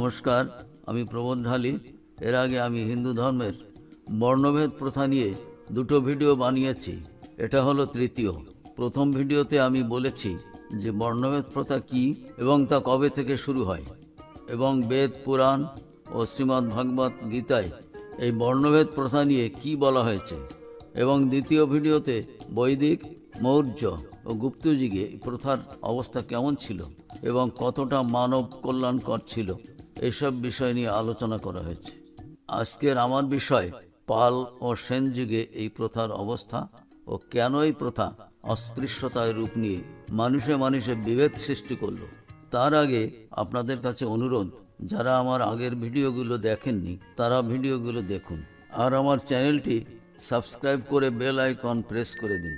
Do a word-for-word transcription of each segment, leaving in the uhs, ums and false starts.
নমস্কার, আমি প্রবোধ ঢালি। এর আগে আমি হিন্দু ধর্মের বর্ণভেদ প্রথা নিয়ে দুটো ভিডিও বানিয়েছি। এটা হলো তৃতীয়। প্রথম ভিডিওতে আমি বলেছি যে বর্ণভেদ প্রথা কী এবং তা কবে থেকে শুরু হয়, এবং বেদ, পুরাণ ও শ্রীমদ্ ভাগবত গীতায় এই বর্ণভেদ প্রথা নিয়ে কি বলা হয়েছে। এবং দ্বিতীয় ভিডিওতে বৈদিক, মৌর্য ও গুপ্ত যুগে এই প্রথার অবস্থা কেমন ছিল এবং কতটা মানব কল্যাণকর ছিল, এইসব বিষয় নিয়ে আলোচনা করা হয়েছে। আজকের আমার বিষয় পাল ও সেন যুগে এই প্রথার অবস্থা ও কেন এই প্রথা অস্পৃশ্যতার রূপ নিয়ে মানুষে মানুষে বিভেদ সৃষ্টি করল। তার আগে আপনাদের কাছে অনুরোধ, যারা আমার আগের ভিডিওগুলো দেখেননি তারা ভিডিওগুলো দেখুন, আর আমার চ্যানেলটি সাবস্ক্রাইব করে বেল আইকন প্রেস করে দিন।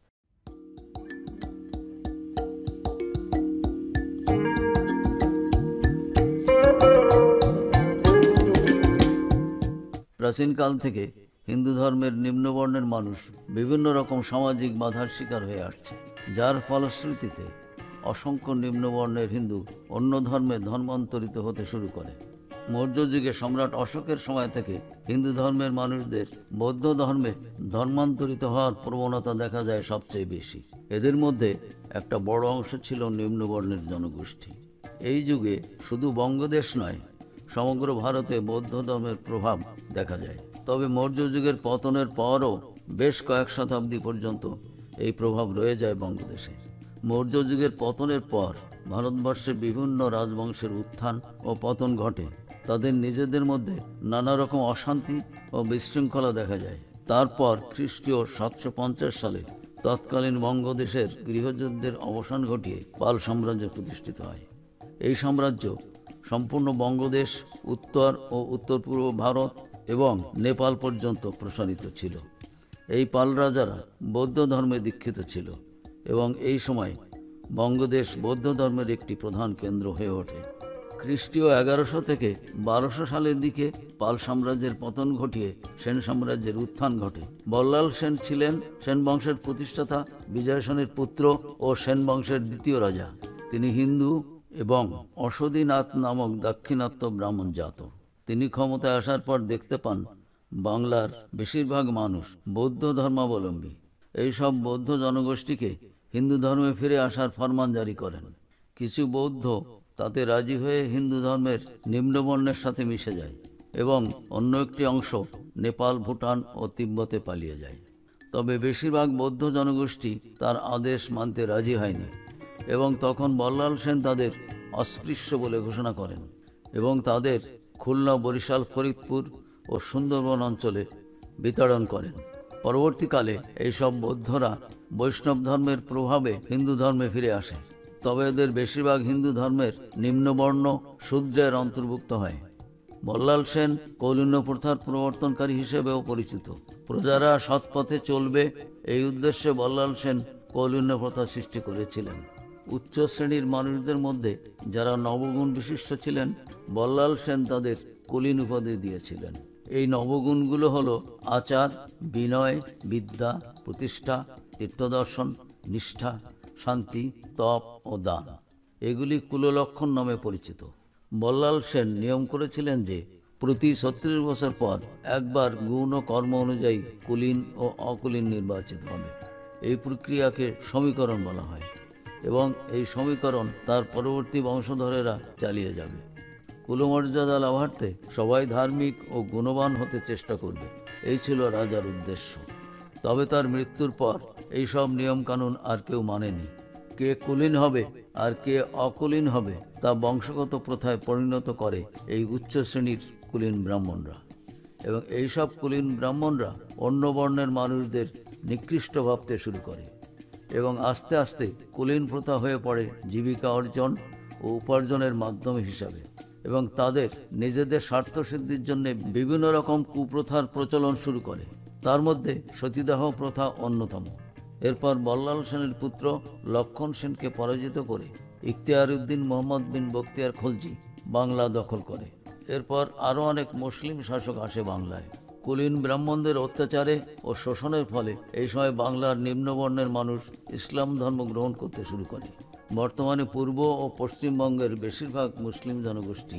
প্রাচীনকাল থেকে হিন্দু ধর্মের নিম্নবর্ণের মানুষ বিভিন্ন রকম সামাজিক বাধার শিকার হয়ে আসছে, যার ফলশ্রুতিতে অসংখ্য নিম্নবর্ণের হিন্দু অন্য ধর্মে ধর্মান্তরিত হতে শুরু করে। মৌর্য যুগে সম্রাট অশোকের সময় থেকে হিন্দু ধর্মের মানুষদের বৌদ্ধ ধর্মে ধর্মান্তরিত হওয়ার প্রবণতা দেখা যায় সবচেয়ে বেশি। এদের মধ্যে একটা বড় অংশ ছিল নিম্নবর্ণের জনগোষ্ঠী। এই যুগে শুধু বঙ্গদেশ নয়, সমগ্র ভারতে বৌদ্ধ ধর্মের প্রভাব দেখা যায়। তবে মৌর্য যুগের পতনের পরও বেশ কয়েক শতাব্দী পর্যন্ত এই প্রভাব রয়ে যায় বঙ্গদেশে। মৌর্য যুগের পতনের পর ভারতবর্ষে বিভিন্ন রাজবংশের উত্থান ও পতন ঘটে। তাদের নিজেদের মধ্যে নানা রকম অশান্তি ও বিশৃঙ্খলা দেখা যায়। তারপর খ্রিস্টীয় সাতশো পঞ্চাশ সালে তৎকালীন বঙ্গদেশের গৃহযুদ্ধের অবসান ঘটিয়ে পাল সাম্রাজ্য প্রতিষ্ঠিত হয়। এই সাম্রাজ্য সম্পূর্ণ বঙ্গদেশ, উত্তর ও উত্তর পূর্ব ভারত এবং নেপাল পর্যন্ত প্রসারিত ছিল। এই পাল রাজারা বৌদ্ধ ধর্মে দীক্ষিত ছিল এবং এই সময় বঙ্গদেশ বৌদ্ধ ধর্মের একটি প্রধান কেন্দ্র হয়ে ওঠে। খ্রিস্টীয় এগারোশো থেকে বারোশো সালের দিকে পাল সাম্রাজ্যের পতন ঘটিয়ে সেন সাম্রাজ্যের উত্থান ঘটে। বল্লাল সেন ছিলেন সেন বংশের প্রতিষ্ঠাতা, বিজয় সেনের পুত্র ও সেন বংশের দ্বিতীয় রাজা। তিনি হিন্দু এবং অশ্বদীনাথ নামক দাক্ষিণাত্য ব্রাহ্মণ জাত। তিনি ক্ষমতায় আসার পর দেখতে পান বাংলার বেশিরভাগ মানুষ বৌদ্ধ ধর্মাবলম্বী। এই সব বৌদ্ধ জনগোষ্ঠীকে হিন্দু ধর্মে ফিরে আসার ফরমান জারি করেন। কিছু বৌদ্ধ তাতে রাজি হয়ে হিন্দু ধর্মের নিম্নবর্ণের সাথে মিশে যায় এবং অন্য একটি অংশ নেপাল, ভুটান ও তিব্বতে পালিয়ে যায়। তবে বেশিরভাগ বৌদ্ধ জনগোষ্ঠী তার আদেশ মানতে রাজি হয়নি এবং তখন বল্লাল সেন তাদের অস্পৃশ্য বলে ঘোষণা করেন এবং তাদের খুলনা, বরিশাল, ফরিদপুর ও সুন্দরবন অঞ্চলে বিতাড়ন করেন। পরবর্তীকালে এইসব বৌদ্ধরা বৈষ্ণব ধর্মের প্রভাবে হিন্দু ধর্মে ফিরে আসে। তবে এদের বেশিরভাগ হিন্দু ধর্মের নিম্নবর্ণ শূদ্রের অন্তর্ভুক্ত হয়। বল্লাল সেন কৌলিন্য প্রথার প্রবর্তনকারী হিসেবেও পরিচিত। প্রজারা সৎপথে চলবে এই উদ্দেশ্যে বল্লাল সেন কৌলিন্য প্রথা সৃষ্টি করেছিলেন। উচ্চ শ্রেণীর মানুষদের মধ্যে যারা নবগুণ বিশিষ্ট ছিলেন, বল্লাল সেন তাদের কুলীন উপাধি দিয়েছিলেন। এই নবগুণগুলো হলো আচার, বিনয়, বিদ্যা, প্রতিষ্ঠা, তীর্থদর্শন, নিষ্ঠা, শান্তি, তপ ও দান। এগুলি কুললক্ষণ নামে পরিচিত। বল্লাল সেন নিয়ম করেছিলেন যে প্রতি ছত্রিশ বছর পর একবার গুণ ও কর্ম অনুযায়ী কুলীন ও অকুলীন নির্বাচিত হবে। এই প্রক্রিয়াকে সমীকরণ বলা হয় এবং এই সমীকরণ তার পরবর্তী বংশধরেরা চালিয়ে যাবে। কুলমর্যাদা লাভার্থে সবাই ধার্মিক ও গুণবান হতে চেষ্টা করবে, এই ছিল রাজার উদ্দেশ্য। তবে তার মৃত্যুর পর এই সব নিয়মকানুন আর কেউ মানেনি। কে কুলীন হবে আর কে অকুলীন হবে তা বংশগত প্রথায় পরিণত করে এই উচ্চ শ্রেণীর কুলীন ব্রাহ্মণরা, এবং এই সব কুলীন ব্রাহ্মণরা অন্য বর্ণের মানুষদের নিকৃষ্ট ভাবতে শুরু করে এবং আস্তে আস্তে কুলীন প্রথা হয়ে পড়ে জীবিকা অর্জন ও উপার্জনের মাধ্যম হিসাবে, এবং তাদের নিজেদের স্বার্থসিদ্ধির জন্য বিভিন্ন রকম কুপ্রথার প্রচলন শুরু করে। তার মধ্যে সতীদাহ প্রথা অন্যতম। এরপর বল্লাল সেনের পুত্র লক্ষণ সেনকে পরাজিত করে ইখতিয়ার উদ্দিন মোহাম্মদ বিন বখতিয়ার খলজি বাংলা দখল করে। এরপর আরও অনেক মুসলিম শাসক আসে বাংলায়। কুলীন ব্রাহ্মণদের অত্যাচারে ও শোষণের ফলে এই সময় বাংলার নিম্নবর্ণের মানুষ ইসলাম ধর্ম গ্রহণ করতে শুরু করে। বর্তমানে পূর্ব ও পশ্চিমবঙ্গের বেশিরভাগ মুসলিম জনগোষ্ঠী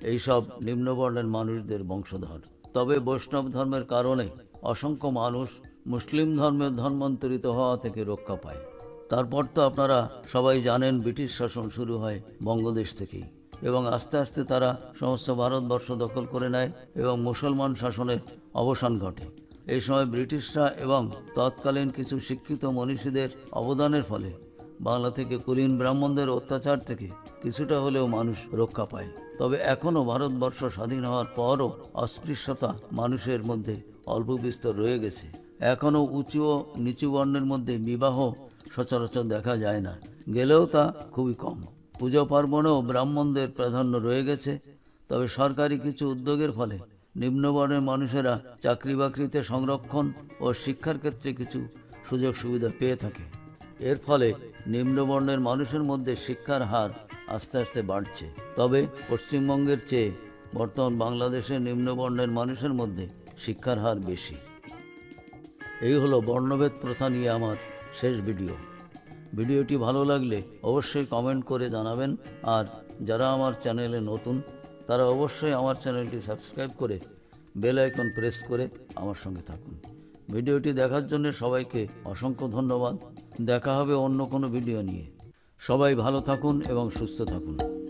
এইসব নিম্নবর্ণের মানুষদের বংশধর। তবে বৈষ্ণব ধর্মের কারণে অসংখ্য মানুষ মুসলিম ধর্মের ধর্মান্তরিত হওয়া থেকে রক্ষা পায়। তারপর তো আপনারা সবাই জানেন ব্রিটিশ শাসন শুরু হয় বঙ্গদেশ থেকেই, এবং আস্তে আস্তে তারা সমস্ত ভারতবর্ষ দখল করে নেয় এবং মুসলমান শাসনের অবসান ঘটে। এই সময় ব্রিটিশরা এবং তৎকালীন কিছু শিক্ষিত মনীষীদের অবদানের ফলে বাংলা থেকে কুলীন ব্রাহ্মণদের অত্যাচার থেকে কিছুটা হলেও মানুষ রক্ষা পায়। তবে এখনও ভারতবর্ষ স্বাধীন হওয়ার পরও অস্পৃশ্যতা মানুষের মধ্যে অল্প বিস্তর রয়ে গেছে। এখনও উঁচু ও নিচু বর্ণের মধ্যে বিবাহ সচরাচর দেখা যায় না, গেলেও তা খুবই কম। পুজো পার্বণেও ব্রাহ্মণদের প্রাধান্য রয়ে গেছে। তবে সরকারি কিছু উদ্যোগের ফলে নিম্নবর্ণের মানুষেরা চাকরি বাকরিতে সংরক্ষণ ও শিক্ষার ক্ষেত্রে কিছু সুযোগ সুবিধা পেয়ে থাকে। এর ফলে নিম্নবর্ণের মানুষের মধ্যে শিক্ষার হার আস্তে আস্তে বাড়ছে। তবে পশ্চিমবঙ্গের চেয়ে বর্তমান বাংলাদেশের নিম্নবর্ণের মানুষের মধ্যে শিক্ষার হার বেশি। এই হলো বর্ণভেদ প্রথা নিয়ে আমার শেষ ভিডিও। ভিডিওটি ভালো লাগলে অবশ্যই কমেন্ট করে জানাবেন, আর যারা আমার চ্যানেলে নতুন তারা অবশ্যই আমার চ্যানেলটি সাবস্ক্রাইব করে বেল আইকন প্রেস করে আমার সঙ্গে থাকুন। ভিডিওটি দেখার জন্য সবাইকে অসংখ্য ধন্যবাদ। দেখা হবে অন্য কোনো ভিডিও নিয়ে। সবাই ভালো থাকুন এবং সুস্থ থাকুন।